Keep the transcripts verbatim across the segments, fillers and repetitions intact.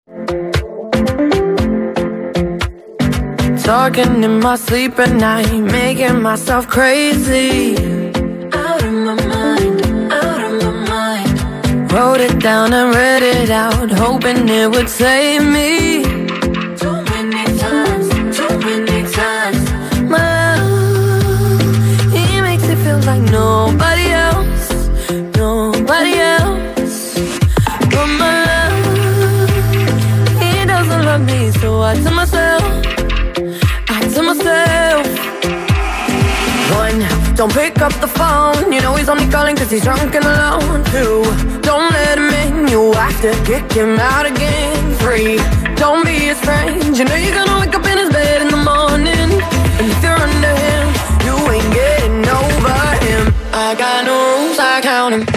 Talking in my sleep at night, making myself crazy. Out of my mind, out of my mind. Wrote it down and read it out, hoping it would save me. Too many times, too many times. My love, he makes it feel like nobody else, nobody else. But my love, he doesn't love me, so I tell myself, to myself. One, don't pick up the phone, you know he's only calling cause he's drunk and alone. Two, don't let him in, you have to kick him out again. Three, don't be his friend, you know you're gonna wake up in his bed in the morning. And if you're under him, you ain't getting over him. I got no rules, I count him.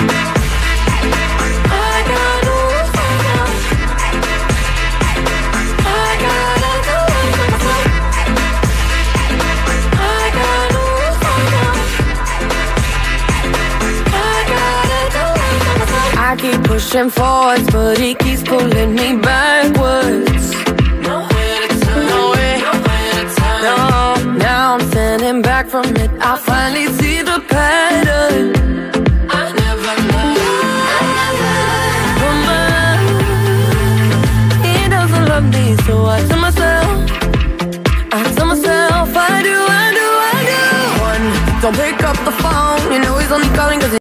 I keep pushing forwards, but he keeps pulling me backwards. Nowhere to turn, nowhere, nowhere to turn. No, now I'm standing back from it. I finally see the pattern.